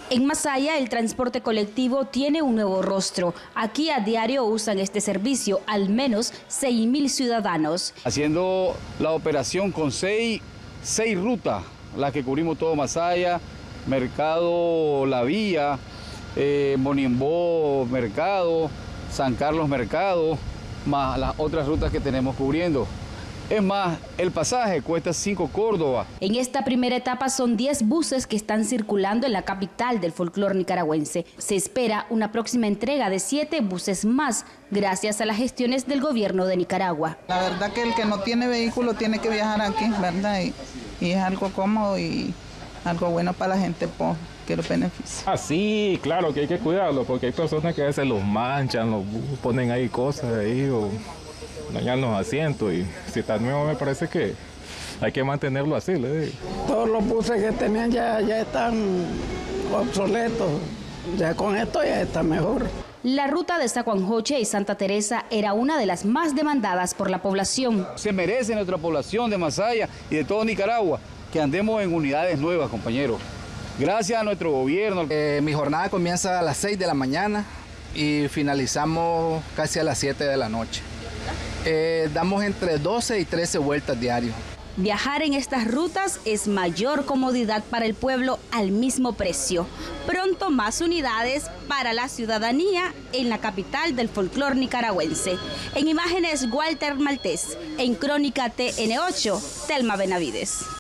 En Masaya, el transporte colectivo tiene un nuevo rostro. Aquí a diario usan este servicio al menos 6.000 ciudadanos. Haciendo la operación con seis rutas, las que cubrimos todo Masaya, Mercado La Vía, Monimbó Mercado, San Carlos Mercado, más las otras rutas que tenemos cubriendo. Es más, el pasaje cuesta 5 Córdoba. En esta primera etapa son 10 buses que están circulando en la capital del folclore nicaragüense. Se espera una próxima entrega de 7 buses más, gracias a las gestiones del gobierno de Nicaragua. La verdad que el que no tiene vehículo tiene que viajar aquí, ¿verdad? Y es algo cómodo y algo bueno para la gente que lo beneficia. Ah, sí, claro que hay que cuidarlo, porque hay personas que a veces los manchan, los ponen ahí cosas ahí o dañan los asientos, y si está nuevo me parece que hay que mantenerlo así, le digo. Todos los buses que tenían ya están obsoletos, ya con esto ya está mejor. La ruta de Zacuanjoche y Santa Teresa era una de las más demandadas por la población. Se merece nuestra población de Masaya y de todo Nicaragua que andemos en unidades nuevas, compañeros. Gracias a nuestro gobierno. Mi jornada comienza a las 6 de la mañana y finalizamos casi a las 7 de la noche. Damos entre 12 y 13 vueltas diarias. Viajar en estas rutas es mayor comodidad para el pueblo al mismo precio. Pronto más unidades para la ciudadanía en la capital del folclore nicaragüense. En imágenes, Walter Maltés. En Crónica TN8, Telma Benavides.